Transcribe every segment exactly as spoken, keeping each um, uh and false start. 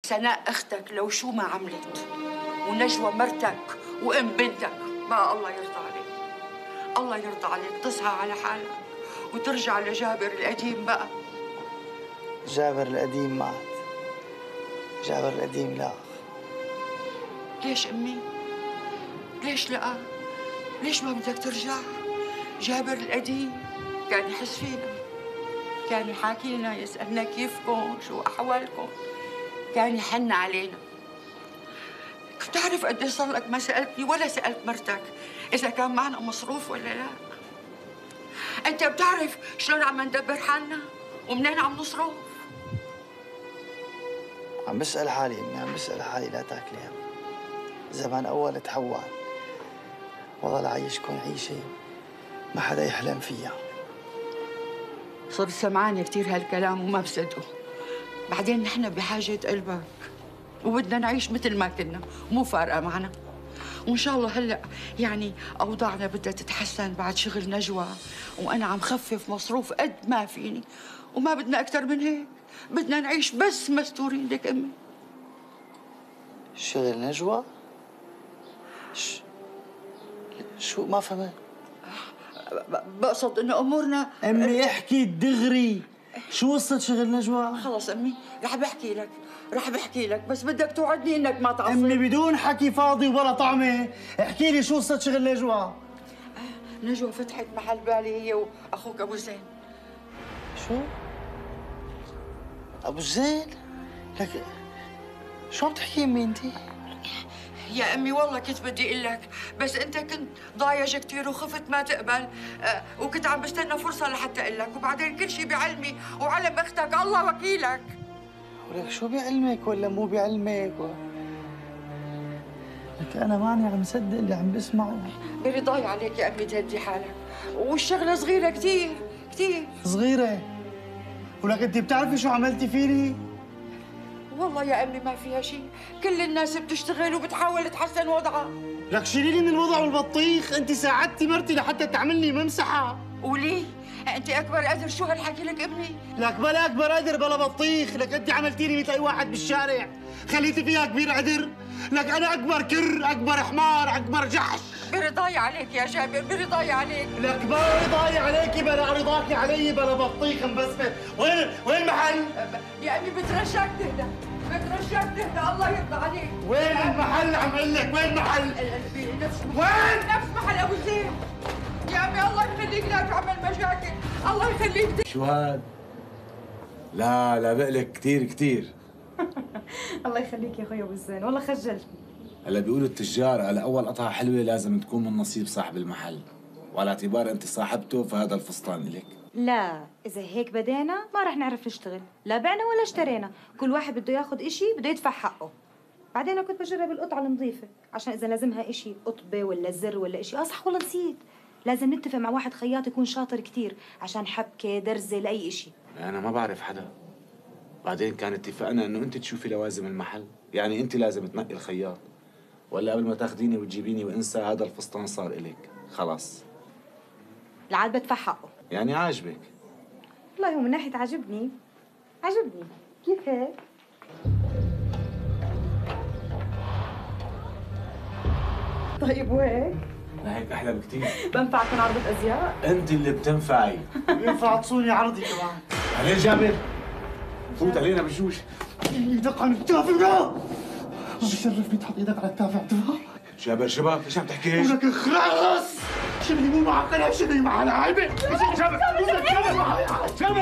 سناء اختك لو شو ما عملت، ونجوى مرتك وام بنتك، ما الله يرضى عليك. الله يرضى عليك تصحى على حالك وترجع لجابر القديم بقى. جابر القديم مات. جابر القديم لا. ليش امي؟ ليش لا؟ ليش ما بدك ترجع؟ جابر القديم كان يحس فينا، كان يحاكي لنا، يسألنا كيفكم، شو أحوالكم، كان يحن علينا. بتعرف قد ايه صار لك ما سألتني ولا سألت مرتك إذا كان معنا مصروف ولا لا؟ أنت بتعرف شلون عم ندبر حالنا ومنين عم نصرف؟ عم بسأل حالي أمي، عم بسأل حالي لا تاكلي هم. زمان أول تحول والله لعيشكم عيشة ما حدا يحلم فيها. صرت سمعانة كثير هالكلام وما بصدقه. بعدين نحن بحاجة قلبك وبدنا نعيش مثل ما كنا، مو فارقة معنا. وإن شاء الله هلأ يعني أوضاعنا بدها تتحسن بعد شغل نجوى، وأنا عم خفف مصروف قد ما فيني، وما بدنا أكثر من هيك. بدنا نعيش بس مستورين لك أمي. شغل نجوى؟ ش... شو ما فهمت؟ بقصد إنه أمورنا. أمي احكي دغري، شو قصة شغل نجوى؟ خلص أمي رح بحكي لك، رح بحكي لك، بس بدك توعدني إنك ما تعصب. أمي بدون حكي فاضي وبلا طعمة، احكي لي شو قصة شغل نجوى؟ نجوى فتحت محل بالي هي وأخوك أبو زين. شو؟ أبو زين؟ لك شو عم تحكي أمي أنت؟ يا أمي والله كنت بدي أقول لك، بس أنت كنت ضايج كثير وخفت ما تقبل، أه وكنت عم بستنى فرصة لحتى أقول لك، وبعدين كل شيء بعلمي وعلم أختك، الله وكيلك. ولك شو بعلمك ولا مو بعلمك؟ و... لك أنا ماني عم صدق اللي عم بسمعه. برضاي عليك يا أمي تهدي حالك، والشغلة صغيرة كثير كثير. صغيرة؟ ولك أنت بتعرفي شو عملتي فيني؟ والله يا أمي ما فيها شيء، كل الناس بتشتغل وبتحاول تحسن وضعها. لك شيلي لي من الوضع والبطيخ، أنت ساعدتي مرتي لحتى تعملني ممسحة. وليه؟ أنت أكبر قدر، شو هالحكي لك ابني؟ لك بلا أكبر قدر بلا بطيخ، لك أنت عملتيني مثل أي واحد بالشارع، خليتي فيها كبير قدر، لك أنا أكبر كر، أكبر حمار، أكبر جحش. برضاي عليك يا جابر، برضاي عليك. لك بلا رضاي عليكي بلا رضاكي علي بلا بطيخ مبسمة. وين وين المحل؟ يا أمي بترشاك تهدى، بترشاك تهدى، الله يرضى عليك. وين المحل عم اقول لك، وين المحل؟ نفس وين؟ نفس محل أبو زين. يا أمي الله يخليك لا تعمل مشاكل، الله يخليك. شو هاد؟ لا لا بقلك كثير كثير. الله يخليك يا اخوي ابو زين، والله خجلتني. هلا بيقولوا التجار على اول قطعه حلوه لازم تكون من نصيب صاحب المحل، وعلى اعتبار انت صاحبته فهذا الفستان لك. لا اذا هيك بدينا ما رح نعرف نشتغل، لا بعنا ولا اشترينا، كل واحد بده ياخذ اشي بده يدفع حقه. بعدين كنت بجرب القطعه النظيفه عشان اذا لازمها اشي قطبه ولا زر ولا اشي. اه صح والله نسيت، لازم نتفق مع واحد خياط يكون شاطر كثير عشان حبكه درزه لاي اشي. انا ما بعرف حدا. بعدين كان اتفقنا انه انت تشوفي لوازم المحل، يعني انت لازم تنقي الخياط، ولا قبل ما تاخذيني وتجيبيني وانسى هذا الفستان صار الك خلاص. العاد بدفع حقه. يعني عاجبك؟ والله هو من ناحيه عجبني عجبني. كيف هيك؟ طيب وهيك؟ هيك احلى بكثير. بنفعك من عرضة ازياء؟ انت اللي بتنفعي. ينفع تصوني عرضي كمان. عليه جابر فوت علينا بشوش. ايدك على التافه لا ما بشرفني تحط ايدك على التافه اعتبار. جابر شباب ايش عم تحكي؟ ولك اخرس شبلي مو معقله شبلي معنا عيبه. جابر جابر جابر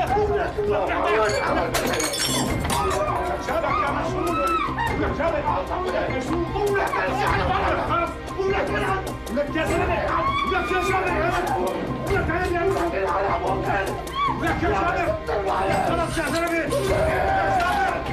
جابر يا مشهور ولك جابر مشهور ولك خلص ولك ولك يا زلمه ولك يا جابر ولك علي على ابوك ولك يا جابر خلص يا زلمه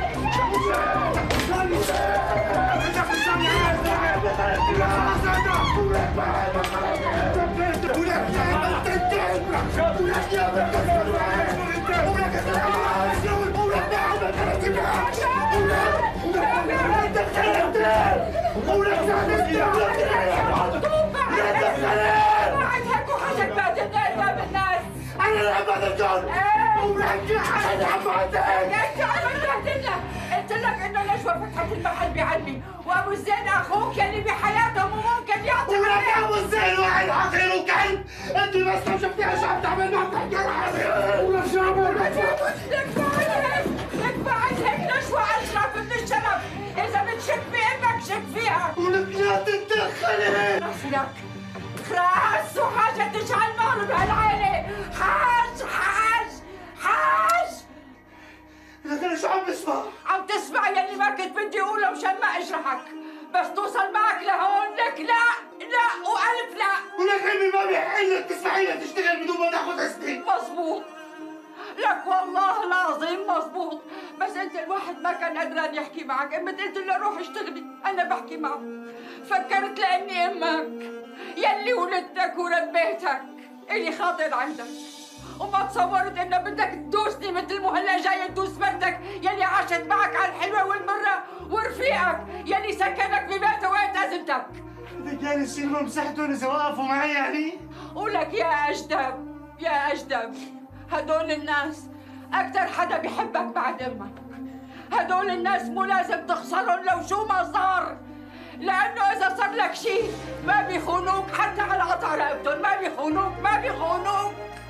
أنا اللي عم بهدلكم! ولك أنا عم بهدلك! أنت عم بتبهدلنا! أنت لك انه نجوى فتحت المحل بعلمي، وابو الزين اخوك يلي بحياته مو ممكن يعطي ولك يا ابو الزين واحد حقير وكلب، انت بس لو شفتيها شو عم تعمل معك تحكي حقير ولك شو عمل لك بعد هيك، لك بعد هيك نجوى اشرف من الشرف، اذا بتشك بامك شك فيها. ولك لا تتدخلي. لك خلاص وحاجة تجعل نار بهالعيلة. حاج حاج حاج لك انا شو عم بسمع؟ عم تسمع يلي ما كنت بدي اقوله مشان ما اجرحك، بس توصل معك لهون لك لا لا والف لا. ولك امي ما بيحق لك تسمحي لها تشتغل بدون ما تاخذ اذنك. مزبوط لك والله العظيم مزبوط، بس انت الواحد ما كان قدران يحكي معك، امي قلت له روح اشتغلي، انا بحكي معه. فكرت لاني امك يلي ولدتك وربيتك، الي خاطر عندك، وما تصورت انه بدك تدوسني مثل مو هلا جاي تدوس بنتك يلي عاشت معك على الحلوه والمره، ورفيقك يلي سكنك ببيته وقت ازمتك. بدك يعني يصير مسحتهم اذا وقفوا معي يعني؟ ولك يا اجدب يا اجدب، هدول الناس اكثر حدا بيحبك بعد امك. هدول الناس مو لازم تخسرهم لو شو ما صار، لانه اذا صار لك شيء ما بيخونوك حتى على قطع رقبتهم، ما بيخونوك ما بيخونوك.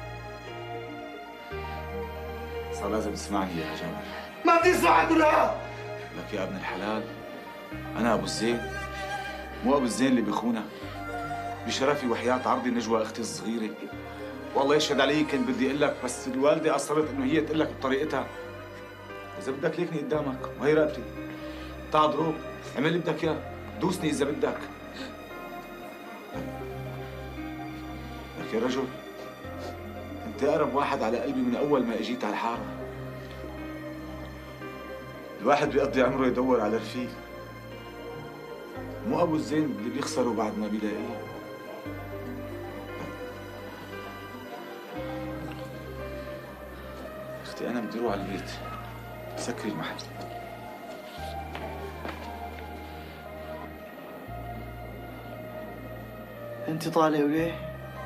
صار لازم تسمعني يا جابر. ما بدي اسمعك ولا لك يا ابن الحلال، انا ابو الزين مو ابو الزين اللي بخونك. بشرفي وحياة عرضي نجوى اختي الصغيره، والله يشهد علي كنت بدي اقول لك، بس الوالده اصرت انه هي تقول لك بطريقتها. اذا بدك ليكني قدامك وهي رقبتي، تعال ضروب، اعمل اللي بدك اياه، دوسني اذا بدك. لك يا رجل، انت اقرب واحد على قلبي من اول ما اجيت على الحاره. الواحد بيقضي عمره يدور على رفيق، مو ابو الزين اللي بيخسره بعد ما بيلاقيه. اختي انا بدي اروح على البيت، سكري المحل. انت طالع وليه؟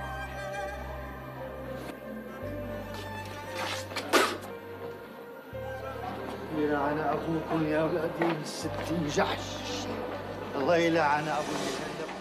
يلعن ابوكم يا ولادي الستين جحش، الله يلعن ابو اللي كلفكم.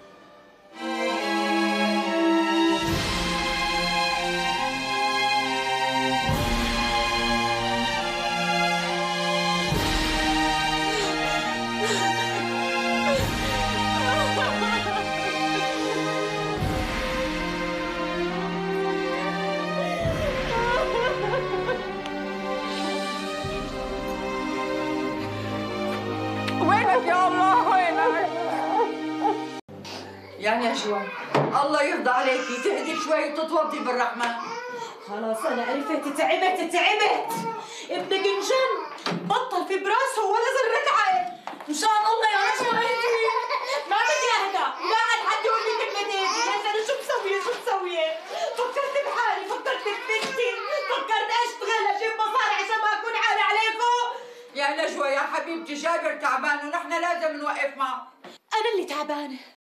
وينك يا الله وينك؟ يا نجوى الله يرضى عليكي تهدي شوي وتتوضي بالرحمن. خلاص انا عرفت، تعبت تعبت، ابنك انجن، بطل في براسه ولا ذرة عقل، ان شاء الله يا نجوى اهدي، ما بدي اهدى، لا عاد حد يقول لي كلمتين، انا شو مسويه شو مسويه؟ فكرت بحالي، فكرت ببنتي، فكرت اشتغل اجيب مصاري عشان ما اكون عالي عليكم. يا نجوى يا حبيبتي جابر تعبان ونحن لازم نوقف معه. انا اللي تعبانه.